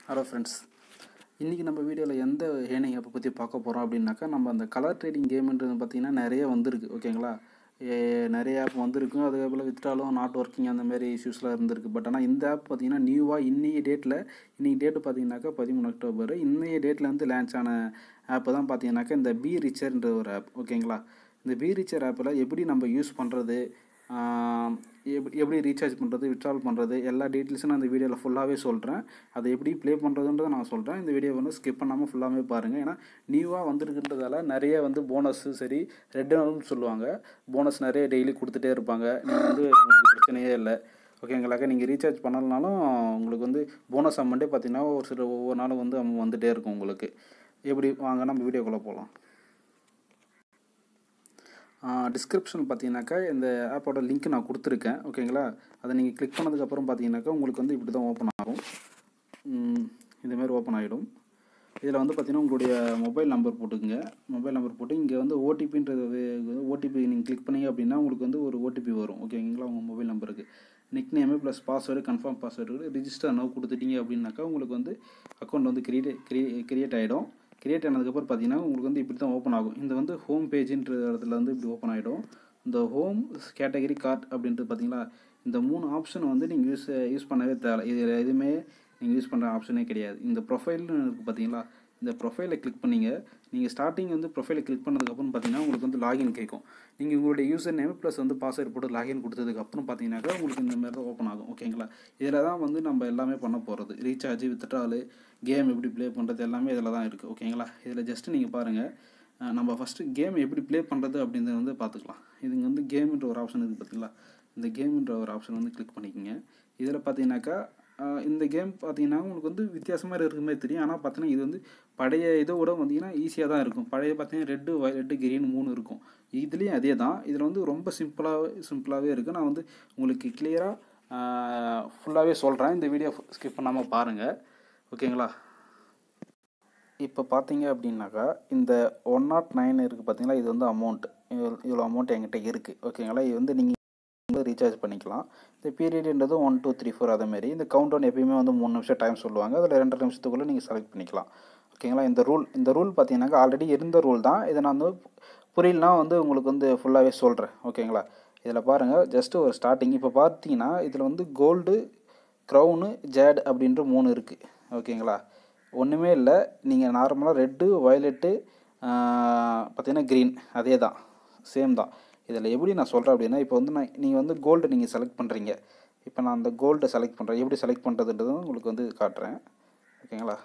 Hello friends, இன்றைக்கி நம்ம வீடியோவில் எந்த ஏர்னிங் ஆப்பை பற்றி பார்க்க போகிறோம் அப்படின்னாக்கா, நம்ம அந்த கலர் ட்ரேடிங் கேம்ன்றது பார்த்திங்கன்னா நிறைய வந்திருக்கு. ஓகேங்களா, நிறைய ஆப் வந்திருக்கு. அதே போல் வித்ட்ராலும் நாட் ஒர்க்கிங் அந்த மாதிரி இஷ்யூஸ்லாம் இருந்திருக்கு. பட் ஆனால் இந்த ஆப் பார்த்திங்கன்னா நியூவாக இன்றைக்கி டேட்டு பார்த்திங்கனாக்கா 13 அக்டோபர் இன்றைய டேட்டில் வந்து லான்ச் ஆன ஆப்பு தான் பார்த்திங்கனாக்கா இந்த பி ரிச்சர்ன்ற ஒரு ஆப். ஓகேங்களா, இந்த பி ரிச்சர் ஆப்பில் எப்படி நம்ம யூஸ் பண்ணுறது, எப்படி ரீசார்ஜ் பண்ணுறது, வித்ட்ரால் பண்ணுறது, எல்லா டீட்டெயில்ஸும் நான் இந்த வீடியோவில் ஃபுல்லாகவே சொல்கிறேன். அதை எப்படி ப்ளே பண்ணுறதுன்றதை நான் சொல்கிறேன். இந்த வீடியோ வந்து ஸ்கிப் பண்ணாமல் ஃபுல்லாகவே பாருங்கள். ஏன்னா நியூவாக வந்துருக்குன்றதால நிறைய வந்து போனஸு சரி ரெட்னு சொல்லுவாங்க. போனஸ் நிறைய டெய்லி கொடுத்துட்டே இருப்பாங்க. நீங்கள் வந்து உங்களுக்கு பிரச்சனையே இல்லை. ஓகேங்களாக்கா, நீங்கள் ரீசார்ஜ் பண்ணலனாலும் உங்களுக்கு வந்து போனஸ் அமௌண்ட்டே பார்த்தீங்கன்னா ஒவ்வொரு நாளும் வந்து வந்துகிட்டே இருக்கும் உங்களுக்கு. எப்படி வாங்க நம்ம வீடியோக்குள்ளே போகலாம். டிஸ்கிரிப்ஷன் பார்த்தீங்கன்னாக்கா இந்த ஆப்போட லிங்க் நான் கொடுத்துருக்கேன். ஓகேங்களா, அதை நீங்கள் கிளிக் பண்ணதுக்கப்புறம் பார்த்தீங்கன்னாக்கா உங்களுக்கு வந்து இப்படி தான் ஓப்பன் ஆகும். இதுமாரி ஓப்பன் ஆகிடும். இதில் வந்து பார்த்திங்கன்னா உங்களுடைய மொபைல் நம்பர் போட்டுக்குங்க. மொபைல் நம்பர் போட்டு இங்கே வந்து ஓடிபின்றது ஓடிபி நீங்கள் கிளிக் பண்ணிங்க அப்படின்னா உங்களுக்கு வந்து ஒரு ஓடிபி வரும். ஓகேங்களா, உங்கள் மொபைல் நம்பருக்கு nick name plus password, confirm password, register now கொடுத்துட்டீங்க அப்படின்னாக்கா உங்களுக்கு வந்து அக்கௌண்ட் வந்து கிரியேட் ஆகிடும். கிரியேட் ஆனதுக்கப்புறம் பார்த்தீங்கன்னா உங்களுக்கு வந்து இப்படி தான் ஓப்பன் ஆகும். இந்த வந்து ஹோம் பேஜின்ற இடத்துல வந்து இப்படி ஓப்பன் ஆகிடும். இந்த ஹோம் கேட்டகரி கார்ட் அப்படின்றது பார்த்தீங்களா, இந்த 3 ஆப்ஷன் வந்து நீங்கள் யூஸ் பண்ணவே தேவை. இதில் எதுவுமே நீங்கள் யூஸ் பண்ணுற ஆப்ஷனே கிடையாது. இந்த ப்ரொஃபைல்னு இருக்குது பார்த்தீங்களா, இந்த ப்ரொஃபைலை கிளிக் பண்ணிங்க. நீங்கள் ஸ்டார்டிங் வந்து ப்ரொஃபைலை கிளிக் பண்ணதுக்கப்புறம் பார்த்தீங்கன்னா உங்களுக்கு வந்து லாகின் கேட்கும். நீங்கள் உங்களுடைய யூசர் நேம் ப்ளஸ் வந்து பாஸ்வேர்டு போட்டு லாகின் கொடுத்ததுக்கப்புறம் பார்த்தீங்கன்னாக்கா உங்களுக்கு இந்த மாதிரி தான் ஓப்பன் ஆகும். ஓகேங்களா, இதில் தான் வந்து நம்ம எல்லாமே பண்ண போகிறது. ரீசார்ஜ், வித்ட்ரால், கேம் எப்படி ப்ளே பண்ணுறது எல்லாமே இதில் தான் இருக்குது. ஓகேங்களா, இதில் ஜஸ்ட்டு நீங்கள் பாருங்கள். நம்ம ஃபஸ்ட்டு கேம் எப்படி ப்ளே பண்ணுறது அப்படின்றத வந்து பார்த்துக்கலாம். இதுங்க வந்து கேம்ன்ற ஒரு ஆப்ஷன் இருக்குது பார்த்தீங்களா, இந்த கேம்ன்ற ஒரு ஆப்ஷன் வந்து கிளிக் பண்ணிக்கோங்க. இதில் பார்த்தீங்கன்னாக்கா இந்த கேம் பார்த்தீங்கன்னா உங்களுக்கு வந்து வித்தியாசமாக இருக்குமே தெரியும். ஆனால் பார்த்தீங்கன்னா இது வந்து பழைய இதோட பார்த்தீங்கன்னா ஈஸியாக தான் இருக்கும். பழைய பார்த்தீங்கன்னா ரெட்டு, வயலட்டு, கிரீன் 3 இருக்கும். இதுலேயும் அதே தான். இதில் வந்து ரொம்ப சிம்பிளாகவே இருக்குது. நான் வந்து உங்களுக்கு கிளியராக ஃபுல்லாகவே சொல்கிறேன். இந்த வீடியோ ஸ்கிப் பண்ணாமல் பாருங்கள். ஓகேங்களா, இப்போ பார்த்தீங்க அப்படின்னாக்கா இந்த 109 இருக்குது பார்த்தீங்களா, இது வந்து அமௌண்ட். இவ்வளோ அமௌண்ட் என்கிட்ட இருக்குது. ஓகேங்களா, இது வந்து நீங்கள் ரீசார்ஜ் பண்ணிக்கலாம். இந்த பீரியட்ன்றது 1 2 3 4 அதேமாரி. இந்த கவுண்ட் டவுன் எப்பயுமே வந்து 3 நிமிஷம் டைம் சொல்லுவாங்க. அதில் 2 நிமிஷத்துக்குள்ளே நீங்கள் செலக்ட் பண்ணிக்கலாம். ஓகேங்களா, இந்த ரூல் பார்த்தீங்கன்னாக்கா ஆல்ரெடி இருந்த ரூல் தான். இதை நான் வந்து புரியலனா வந்து உங்களுக்கு வந்து ஃபுல்லாகவே சொல்கிறேன். ஓகேங்களா, இதில் பாருங்கள், ஜஸ்ட்டு ஒரு ஸ்டார்டிங். இப்போ பார்த்தீங்கன்னா இதில் வந்து கோல்டு, க்ரௌனு, ஜேட் அப்படின்ற 3 இருக்குது. ஓகேங்களா, ஒன்றுமே இல்லை. நீங்கள் நார்மலாக ரெட்டு, வயலட்டு, பார்த்தீங்கன்னா க்ரீன் அதே தான், சேம் தான். இதில் எப்படி நான் சொல்கிறேன் அப்படின்னா, இப்போ வந்து நீங்கள் வந்து கோல்டு நீங்கள் செலக்ட் பண்ணுறீங்க. இப்போ நான் அந்த கோல்டை செலக்ட் பண்ணுறேன். எப்படி செலக்ட் பண்ணுறதுன்றதும் உங்களுக்கு வந்து காட்டுறேன். ஓகேங்களா,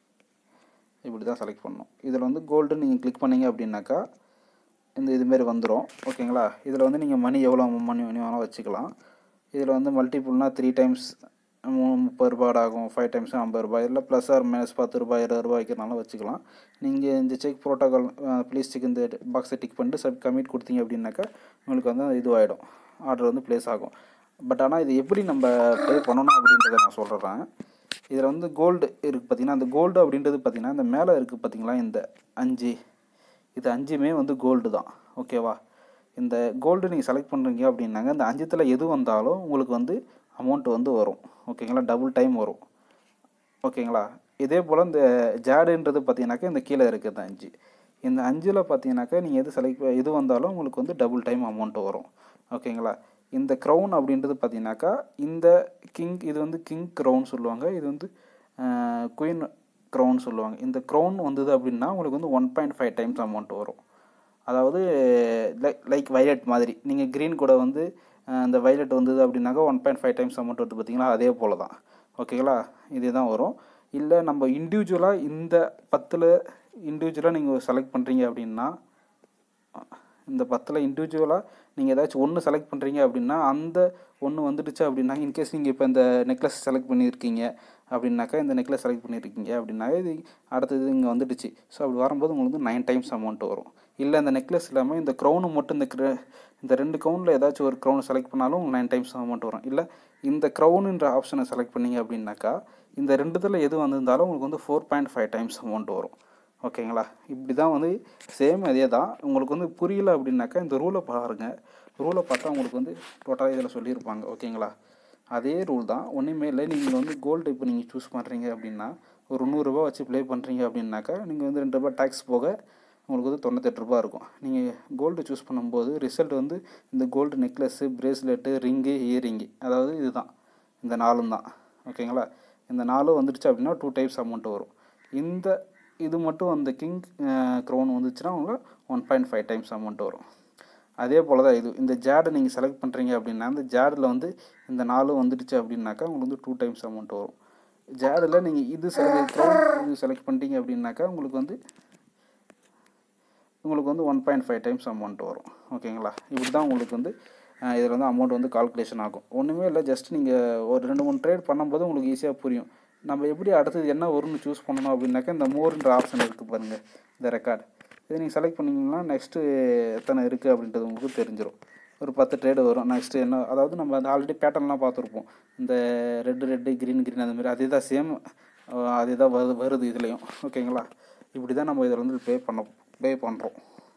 இப்படி தான் செலக்ட் பண்ணணும். இதில் வந்து கோல்டு நீங்கள் கிளிக் பண்ணிங்க அப்படின்னாக்கா இதுமாரி வந்துடும். ஓகேங்களா, இதில் வந்து நீங்கள் மணி எவ்வளோ மணி வேணாலும் வச்சுக்கலாம். இதில் வந்து மல்டிபிள்னால் 3 டைம்ஸ் 30 ரூபாய் ஆகும், 5 டைம்ஸ் 50 ரூபாய், இல்லை ப்ளஸ் ஆர் மைனஸ் 10 ரூபாய் 20 ரூபாய் வைக்கிறனாலும் வச்சுக்கலாம். நீங்கள் இந்த செக் ப்ரோட்டோகால் ப்ளீஸ் செக் இந்த பாக்ஸை டிக் பண்ணிட்டு கமிட் கொடுத்தீங்க அப்படின்னாக்கா உங்களுக்கு வந்து இதுவாகிடும், ஆர்டர் வந்து ப்ளேஸ் ஆகும். பட் ஆனால் இது எப்படி நம்ம ப்ளே பண்ணணும் அப்படின்றத நான் சொல்கிறேன். இதில் வந்து கோல்டு இருக்குது பார்த்தீங்கன்னா, அந்த கோல்டு அப்படின்றது பார்த்தீங்கன்னா இந்த மேலே இருக்குது பார்த்தீங்களா, இந்த 5 இது 5மே வந்து கோல்டு தான். ஓகேவா, இந்த கோல்டு நீங்கள் செலக்ட் பண்ணுறீங்க அப்படின்னாங்க இந்த 5த்தில் எது வந்தாலும் உங்களுக்கு வந்து அமௌண்ட் வந்து வரும். ஓகேங்களா, டபுள் டைம் வரும். ஓகேங்களா, இதே போல் இந்த ஜேடுன்றது பார்த்தீங்கன்னாக்கா இந்த கீழே இருக்குது 5. இந்த 5ல் பார்த்தீங்கன்னாக்கா நீங்கள் எது வந்தாலும் உங்களுக்கு வந்து டபுள் டைம் அமௌண்ட் வரும். ஓகேங்களா, இந்த க்ரௌன் அப்படின்றது பார்த்தீங்கன்னாக்கா இந்த இது வந்து கிங் க்ரௌன் சொல்லுவாங்க. இது வந்து குயின் க்ரௌன் சொல்லுவாங்க. இந்த க்ரௌன் வந்தது அப்படின்னா உங்களுக்கு வந்து 1.5 டைம்ஸ் அமௌண்ட் வரும். அதாவது லைக் வயலட் மாதிரி. நீங்கள் க்ரீன் கூட வந்து இந்த வயலட் வந்தது அப்படின்னாக்கா 1.5 டைம்ஸ் அமௌண்ட் வருது பார்த்தீங்களா, அதே போல் தான். ஓகேங்களா, இதே தான் வரும். இல்லை நம்ம இண்டிவிஜுவலாக இந்த 10ல் இண்டிவிஜுவலாக நீங்கள் செலக்ட் பண்ணுறீங்க அப்படின்னா, இந்த 10ல் இண்டிவிஜுவலாக நீங்கள் ஏதாச்சும் ஒன்று செலக்ட் பண்ணுறீங்க அப்படின்னா அந்த ஒன்று வந்துடுச்சு அப்படின்னா, இன்கேஸ் நீங்கள் இப்போ இந்த நெக்லஸ் செலக்ட் பண்ணியிருக்கீங்க அப்படின்னாக்கா, இந்த நெக்லஸ் செலக்ட் பண்ணியிருக்கீங்க அப்படின்னாக்கா இது அடுத்தது இங்கே வந்துடுச்சு. ஸோ அப்படி வரும்போது உங்களுக்கு வந்து 9 டைம்ஸ் அமௌண்ட் வரும். இல்லை இந்த நெக்லஸ் இல்லாமல் இந்த க்ரௌனு மட்டும் இந்த 2 க்ரௌனில் ஏதாச்சும் ஒரு க்ரௌன் செலக்ட் பண்ணாலும் 9 டைம்ஸ் அமௌண்ட் வரும். இல்லை இந்த க்ரௌனுன்ற ஆப்ஷனை செலக்ட் பண்ணிங்க அப்படின்னாக்கா இந்த 2த்தில் எது வந்திருந்தாலும் உங்களுக்கு வந்து 4.5 டைம்ஸ் அமௌண்ட் வரும். ஓகேங்களா, இப்படி தான் வந்து சேம் அதே தான். உங்களுக்கு வந்து புரியல அப்படின்னாக்கா இந்த ரூலை பாருங்கள். ரூலை பார்த்தா உங்களுக்கு வந்து டோட்டலாக இதில் சொல்லியிருப்பாங்க. ஓகேங்களா, அதே ரூல் தான், ஒன்றுமே இல்லை. நீங்கள் வந்து கோல்டு இப்போ நீங்கள் சூஸ் பண்ணுறீங்க அப்படின்னா ஒரு நூறுரூவா வச்சு ப்ளே பண்ணுறீங்க அப்படின்னாக்கா நீங்கள் வந்து ₹2 டேக்ஸ் போக உங்களுக்கு வந்து ₹98 இருக்கும். நீங்கள் கோல்டு சூஸ் பண்ணும்போது ரிசல்ட் வந்து இந்த gold necklace, bracelet, ring, earring, அதாவது இதுதான், இந்த 4 தான். ஓகேங்களா? இந்த 4 வந்துடுச்சு அப்படின்னா 2 டைப்ஸ் அமௌண்ட் வரும். இது மட்டும் அந்த கிங் க்ரௌன் வந்துச்சுன்னா உங்களுக்கு 1.5 டைம்ஸ் அமௌண்ட் வரும். அதே போல் தான் இந்த ஜேடை நீங்கள் செலக்ட் பண்ணுறீங்க அப்படின்னா அந்த ஜேடில் வந்து இந்த 4 வந்துடுச்சு அப்படின்னாக்கா உங்களுக்கு வந்து 2 டைம்ஸ் அமௌண்ட் வரும். ஜேடில் நீங்கள் இது செலக்ட் பண்ணிட்டீங்க அப்படின்னாக்கா உங்களுக்கு வந்து 1.5 டைம்ஸ் அமௌண்ட் வரும். ஓகேங்களா? இப்படி தான் உங்களுக்கு வந்து இதில் வந்து அமௌண்ட் வந்து கால்குலேஷன் ஆகும். ஒன்றுமே இல்லை, ஜஸ்ட் நீங்கள் ஒரு 2-3 ட்ரேட் பண்ணும்போது உங்களுக்கு ஈஸியாக புரியும். நம்ம எப்படி அடுத்தது என்ன வரும்னு சூஸ் பண்ணணும் அப்படின்னாக்கா இந்த மோர்ன்ற ஆப்ஷன் இருக்குது பாருங்கள், இந்த ரெக்கார்டு. இதை நீங்கள் செலக்ட் பண்ணிங்கன்னா நெக்ஸ்ட்டு எத்தனை இருக்குது அப்படின்றது உங்களுக்கு தெரிஞ்சிடும். ஒரு 10 ட்ரேடு வரும். நெக்ஸ்ட்டு என்ன, அதாவது நம்ம அந்த ஆல்ரெடி பேட்டர்ன்லாம் பார்த்துருப்போம், இந்த ரெட்டு க்ரீன் அந்தமாரி அதே தான், சேம் அதே தான் வருது இதுலேயும். ஓகேங்களா? இப்படி தான் நம்ம இதில் வந்து ப்ளே பண்ணுறோம்.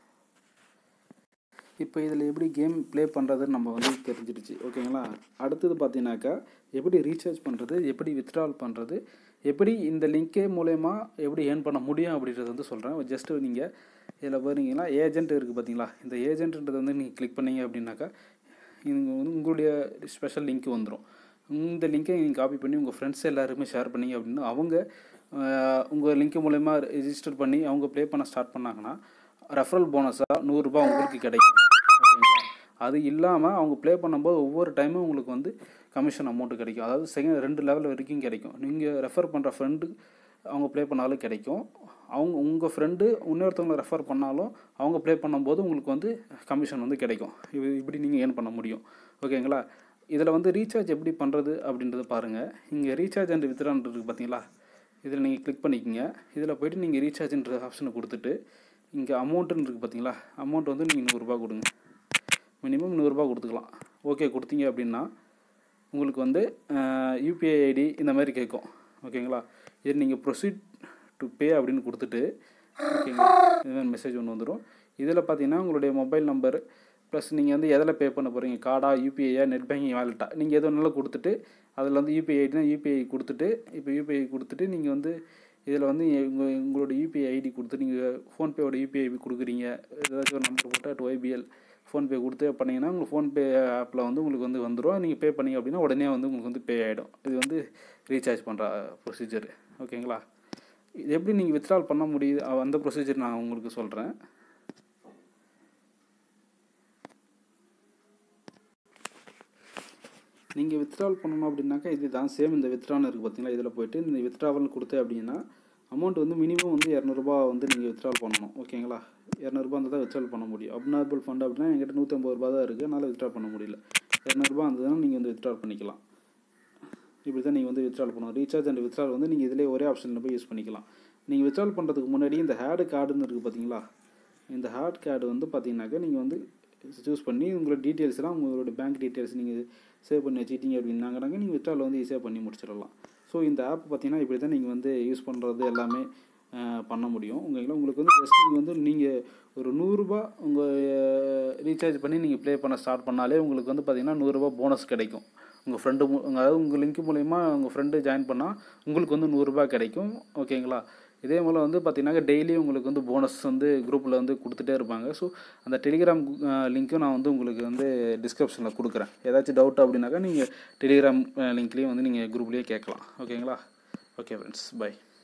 இப்போ இதில் எப்படி கேம் ப்ளே பண்ணுறதுன்னு நம்ம வந்து தெரிஞ்சிடுச்சு. ஓகேங்களா? அடுத்தது பார்த்தீங்கன்னாக்கா எப்படி ரீசார்ஜ் பண்ணுறது, எப்படி வித்ட்ரால் பண்ணுறது, எப்படி இந்த லிங்கே மூலயமா எப்படி ஏர்ன் பண்ண முடியும் அப்படின்றது வந்து சொல்கிறேன். ஜஸ்ட்டு நீங்கள் இதில் போகிறீங்கன்னா ஏஜென்ட் இருக்குது பார்த்தீங்களா, இந்த ஏஜென்ட்ன்றது வந்து நீங்கள் கிளிக் பண்ணீங்க அப்படின்னாக்கா இங்கே வந்து உங்களுடைய ஸ்பெஷல் லிங்க் வந்துடும். இந்த லிங்கை நீங்கள் காப்பி பண்ணி உங்கள் ஃப்ரெண்ட்ஸ் எல்லாருமே ஷேர் பண்ணிங்க அப்படின்னா அவங்க உங்கள் லிங்க் மூலயமா ரெஜிஸ்டர் பண்ணி அவங்க ப்ளே பண்ண ஸ்டார்ட் பண்ணாங்கன்னா ரெஃபரல் போனஸாக ₹100 உங்களுக்கு கிடைக்கும். ஓகேங்களா? அது இல்லாமல் அவங்க ப்ளே பண்ணும்போது ஒவ்வொரு டைமும் உங்களுக்கு வந்து கமிஷன் அமௌண்ட்டு கிடைக்கும். அதாவது 2 லெவல் வரைக்கும் கிடைக்கும். நீங்கள் ரெஃபர் பண்ணுற ஃப்ரெண்டு அவங்க ப்ளே பண்ணாலும் கிடைக்கும். உங்கள் ஃப்ரெண்டு இன்னொருத்தவங்களை ரெஃபர் பண்ணாலும் அவங்க ப்ளே பண்ணும்போது உங்களுக்கு வந்து கமிஷன் வந்து கிடைக்கும். இப்படி நீங்கள் ஏர்ன் பண்ண முடியும். ஓகேங்களா? இதில் வந்து ரீசார்ஜ் எப்படி பண்ணுறது அப்படின்றத பாருங்கள். இங்கே ரீசார்ஜ் அண்ட் வித்ட்ரான் இருக்குது பார்த்தீங்களா, இதில் நீங்கள் கிளிக் பண்ணிக்கோங்க. இதில் போய்ட்டு நீங்கள் ரீசார்ஜ்ன்ற ஆப்ஷனை கொடுத்துட்டு இங்கே அமௌண்ட்டுன்னு இருக்குது பார்த்தீங்களா, அமௌண்ட் வந்து நீங்கள் ₹100 கொடுங்க. மினிமம் ₹100 கொடுத்துக்கலாம். ஓகே கொடுத்தீங்க அப்படின்னா உங்களுக்கு வந்து யூபிஐ ஐடி இந்த மாதிரி கேட்கும். ஓகேங்களா? இது நீங்கள் ப்ரொசீட் டு பே அப்படின்னு கொடுத்துட்டு ஓகேங்களா, இதுமாதிரி மெசேஜ் ஒன்று வந்துடும். இதில் பார்த்தீங்கன்னா உங்களுடைய மொபைல் நம்பர் ப்ளஸ் நீங்கள் வந்து எதில் பே பண்ண போகிறீங்க, கார்டா, யூபிஐயா, நெட் பேங்கிங், வாலெட்டா, நீங்கள் எது வேணாலும் கொடுத்துட்டு அதில் வந்து யூபிஐ ஐடினா யூபிஐ கொடுத்துட்டு இப்போ யூபிஐ கொடுத்துட்டு நீங்கள் வந்து இதில் வந்து உங்களோட யூபிஐ ஐடி கொடுத்து நீங்கள் ஃபோன்பேயோட யூபிஐ ஐடி கொடுக்குறீங்க, ஏதாச்சும் ஒரு நம்பர் போட்டால் YBL ஃபோன்பே கொடுத்து பண்ணிங்கன்னா உங்களுக்கு ஃபோன்பே ஆப்பில் வந்து உங்களுக்கு வந்து வந்துடும். நீங்கள் பே பண்ணிங்க அப்படின்னா உடனே வந்து உங்களுக்கு வந்து பே ஆகிடும். இது வந்து ரீசார்ஜ் பண்ணுற ப்ரொசீஜர். ஓகேங்களா? இது எப்படி நீங்கள் வித்ட்ரால் பண்ண முடியுது அந்த ப்ரொசீஜர் நான் உங்களுக்கு சொல்கிறேன். நீங்கள் வித்ட்ரால் பண்ணணும் அப்படின்னாக்கா இது தான் சேம், இந்த வித்ட்ரான்னு இருக்குது பார்த்தீங்களா, இதில் போய்ட்டு இந்த வித்ட்ராவல்னு கொடுத்து அப்படின்னா அமௌண்ட் வந்து மினிமம் வந்து ₹200 வந்து நீங்கள் வித்ட்ரால் பண்ணணும். ஓகேங்களா? ₹200 இருந்தால் தான் வித்ட்ரால் பண்ண முடியும். அப்நார்மல் ஃபண்ட் அப்படின்னா என்கிட்ட ₹150 தான் இருக்குது, அதனால் வித்ட்ரால் பண்ண முடியல. ₹200 இருந்ததுன்னா நீங்கள் வந்து வித்ட்ரால் பண்ணிக்கலாம். இப்படி தான் நீங்கள் வந்து வித்ட்ரால் பண்ணணும். ரீசார்ஜ் அண்ட் வித்ட்ரால் வந்து நீங்கள் இதிலே ஒரே ஆப்ஷனில் போய் யூஸ் பண்ணிக்கலாம். நீங்கள் வித்ட்ரால் பண்ணுறதுக்கு முன்னாடி இந்த ஹேட் கார்டுன்னு இருக்குது பார்த்தீங்களா, இந்த ஹேட் கார்டு வந்து பார்த்தீங்கன்னாக்கா நீங்கள் வந்து சூஸ் பண்ணி உங்களோட டீட்டெயில்ஸ்லாம் உங்களோட பேங்க் டீட்டெயில்ஸ் நீங்கள் சேவ் பண்ணி வச்சுக்கிட்டீங்க அப்படின்னாங்கனாங்க நீங்கள் வித்ட்ரால் வந்து ஈஸியாக பண்ணி முடிச்சிடலாம். ஸோ இந்த ஆப் பார்த்தீங்கன்னா இப்படி தான் நீங்கள் வந்து யூஸ் பண்ணுறது எல்லாமே பண்ண முடியும். உங்களுக்கு வந்து ஜஸ்ட் நீங்கள் ஒரு ₹100 உங்கள் ரீசார்ஜ் பண்ணி நீங்கள் ப்ளே பண்ண ஸ்டார்ட் பண்ணாலே உங்களுக்கு வந்து பார்த்தீங்கன்னா ₹100 போனஸ் கிடைக்கும். உங்கள் ஃப்ரெண்டு அதாவது உங்கள் லிங்க் மூலயமா உங்கள் ஃப்ரெண்டு ஜாயின் பண்ணால் உங்களுக்கு வந்து ₹100 கிடைக்கும். ஓகேங்களா? இதே போல் வந்து பார்த்தீங்கன்னா டெய்லி உங்களுக்கு வந்து போனஸ் வந்து குரூப்பில் வந்து கொடுத்துட்டே இருப்பாங்க. ஸோ அந்த டெலிகிராம் லிங்க்கும் நான் வந்து உங்களுக்கு வந்து டிஸ்கிரிப்ஷனில் கொடுக்குறேன். ஏதாச்சும் டவுட் அப்படின்னாக்கா நீங்கள் டெலிகிராம் லிங்க்லேயும் வந்து நீங்கள் குரூப்லேயே கேட்கலாம். ஓகேங்களா? Okay friends, by.